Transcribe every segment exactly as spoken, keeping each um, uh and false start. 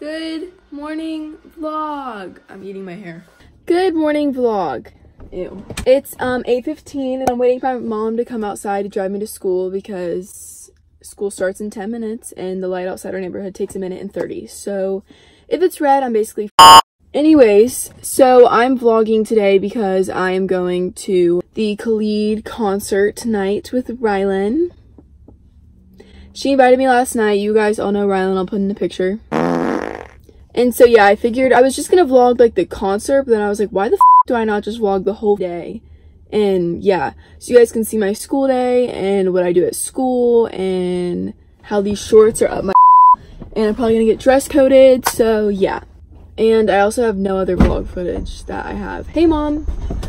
Good morning vlog. I'm eating my hair. Good morning vlog. Ew. It's um eight fifteen and I'm waiting for my mom to come outside to drive me to school because school starts in ten minutes and the light outside our neighborhood takes a minute and thirty. So if it's red, I'm basically f Anyways, so I'm vlogging today because I am going to the Khalid concert tonight with rilyn. She invited me last night. You guys all know rilyn. I'll put in the picture. And so yeah, I figured I was just gonna vlog like the concert, but then I was like, why the f do I not just vlog the whole day? And yeah, so you guys can see my school day and what I do at school and how these shorts are up my and I'm probably gonna get dress coded, so yeah. And I also have no other vlog footage that I have. Hey mom!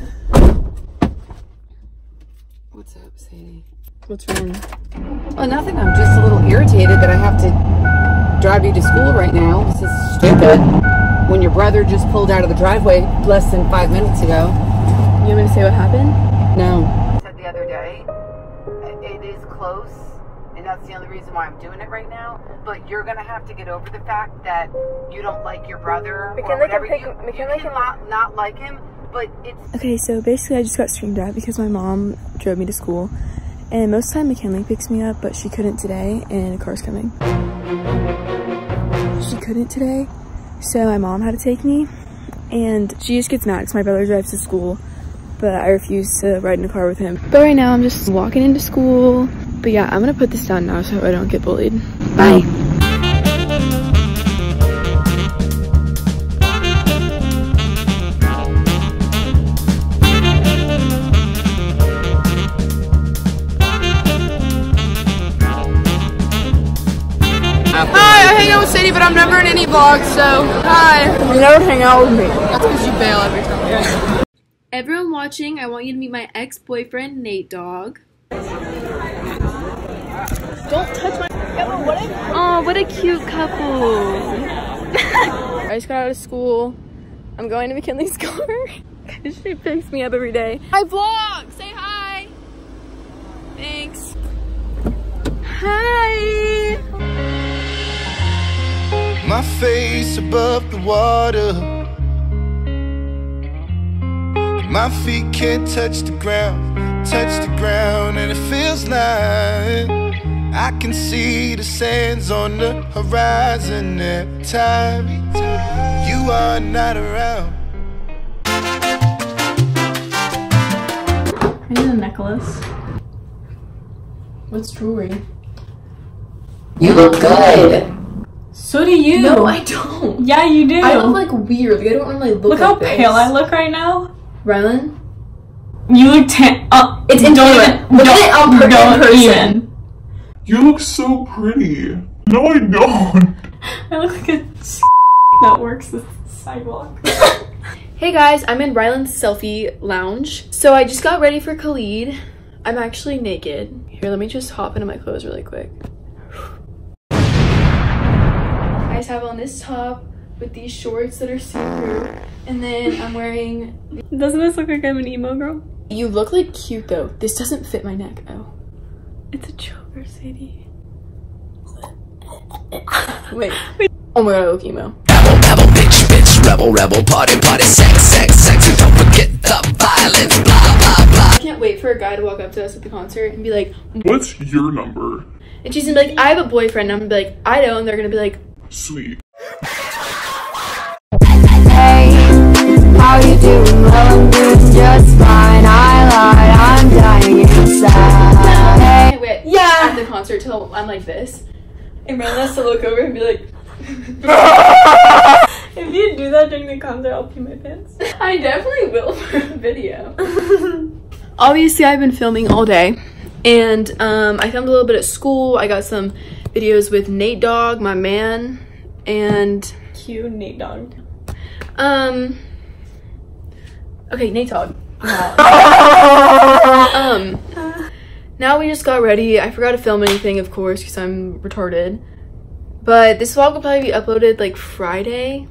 What's up, Sadie? What's wrong? Oh, nothing. I'm just a little irritated that I have to drive you to school right now. This is stupid. When your brother just pulled out of the driveway less than five minutes ago. You want me to say what happened? No. I said the other day, it is close, and that's the only reason why I'm doing it right now. But you're gonna have to get over the fact that you don't like your brother or whatever. You, you cannot not like him, but it's... Okay, so basically I just got screamed at because my mom drove me to school. And most of the time McKinley picks me up, but she couldn't today, and a car's coming. She couldn't today, so my mom had to take me. And she just gets mad because my brother drives to school, but I refuse to ride in a car with him. But right now I'm just walking into school. But yeah, I'm gonna put this down now so I don't get bullied. Bye. Hi, I hang out with Sadie, but I'm never in any vlogs, so hi. You never hang out with me. That's because you bail every time. Everyone watching, I want you to meet my ex-boyfriend, Natedawg. Don't touch my... Oh, what a cute couple. I just got out of school. I'm going to McKinley's car. She picks me up every day. I vlog! Say hi! Thanks. Hi! My face above the water, my feet can't touch the ground, touch the ground, and it feels like I can see the sands on the horizon every time you are not around. I need a necklace. What's jewelry? You look good. So do you. No, I don't. Yeah, you do. I look like weird. Like, I don't normally look, look like how this. pale I look right now. rilyn? You look tan. Uh, it's don't intolerant. even. Look Don't, at it on per don't person. even. You look so pretty. No, I don't. I look like a that works the sidewalk. Hey guys, I'm in rilyn's selfie lounge. So I just got ready for Khalid. I'm actually naked. Here, let me just hop into my clothes really quick. I just have on this top with these shorts that are see-through, and then I'm wearing... Doesn't this look like I'm an emo girl? You look like cute though. This doesn't fit my neck though. It's a choker, Sadie. Wait. Oh my god, I look emo. Rebel, rebel, bitch, bitch, rebel, rebel, party, party, sex, sex, sex, and don't forget the violence, blah, blah, blah. I can't wait for a guy to walk up to us at the concert and be like, What's your number? and she's gonna be like, I have a boyfriend, and I'm gonna be like, I don't, and they're gonna be like, Sweet. Hey, how you doing? Well, I'm doing just fine. I lied, I'm dying inside. I can't wait yeah. at the concert till I'm like this. And Rilyn has to look over and be like, If you do that during the concert, I'll pee my pants. I definitely will for a video. Obviously, I've been filming all day. And um, I filmed a little bit at school. I got some videos with Natedawg, my man. And... Cute Natedawg. Um... Okay, Natedawg. um... Now we just got ready. I forgot to film anything, of course, because I'm retarded. But this vlog will probably be uploaded like Friday.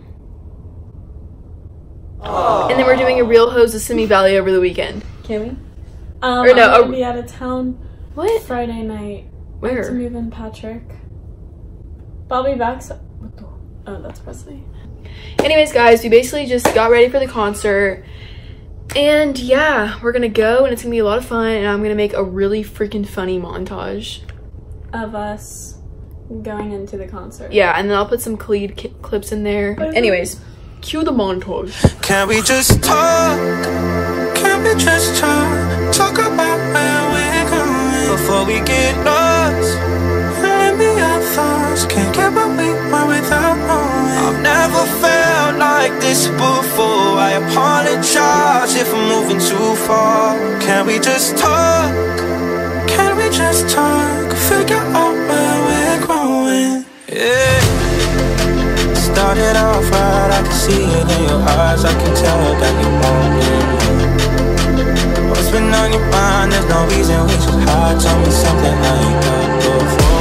Aww. And then we're doing a Real Hoes of Simi Valley over the weekend. Can we? Um, or no, I'm gonna a, be out of town. What? Friday night. Where? To move in Patrick. But I'll be back. So Oh, that's Presley. Anyways, guys, we basically just got ready for the concert. And yeah, we're gonna go and it's gonna be a lot of fun. And I'm gonna make a really freaking funny montage of us going into the concert. Yeah, and then I'll put some Khalid clips in there. Anyways, cue the montage. Can we just talk? Can we just talk? Talk about where we're going before we get lost. Let me our thoughts. Can't get what we want without knowing. I've never felt like this before. I apologize if I'm moving too far. Can we just talk? Can we just talk? Figure out where we're growing. Yeah. Started off right, I can see it in your eyes. I can tell that you want it. What's been on your mind? There's no reason we should hide. Tell me something I ain't got before.